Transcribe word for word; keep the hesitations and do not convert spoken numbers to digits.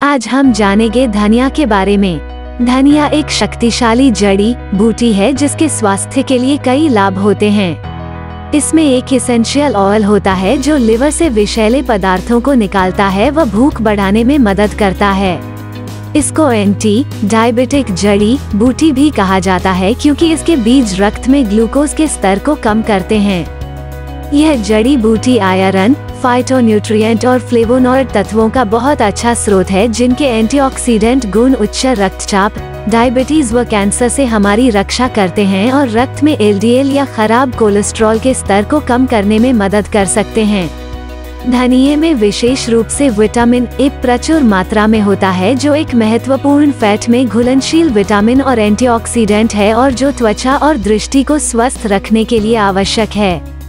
आज हम जानेंगे धनिया के बारे में। धनिया एक शक्तिशाली जड़ी बूटी है जिसके स्वास्थ्य के लिए कई लाभ होते हैं। इसमें एक एसेंशियल ऑयल होता है जो लिवर से विषैले पदार्थों को निकालता है व भूख बढ़ाने में मदद करता है। इसको एंटी डायबिटिक जड़ी बूटी भी कहा जाता है क्योंकि इसके बीज रक्त में ग्लूकोज के स्तर को कम करते हैं। यह जड़ी बूटी आयरन, फाइटोन्यूट्रिएंट और फ्लेवोनॉइड तत्वों का बहुत अच्छा स्रोत है जिनके एंटीऑक्सीडेंट गुण उच्च रक्तचाप, डायबिटीज व कैंसर से हमारी रक्षा करते हैं और रक्त में एल डी एल या खराब कोलेस्ट्रॉल के स्तर को कम करने में मदद कर सकते हैं। धनिये में विशेष रूप से विटामिन ए प्रचुर मात्रा में होता है जो एक महत्वपूर्ण फैट में घुलनशील विटामिन और एंटीऑक्सीडेंट है और जो त्वचा और दृष्टि को स्वस्थ रखने के लिए आवश्यक है।